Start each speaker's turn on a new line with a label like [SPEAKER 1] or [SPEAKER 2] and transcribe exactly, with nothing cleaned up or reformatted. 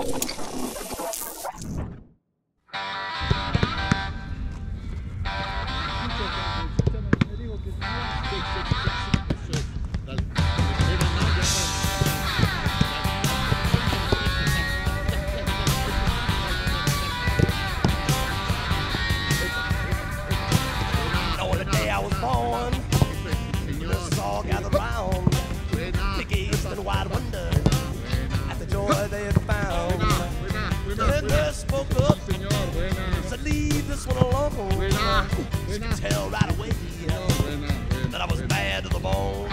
[SPEAKER 1] Wide wonder at the joy they had found. The nurse spoke up, said, "Leave this one alone." She could tell right away that I was bad to the bone.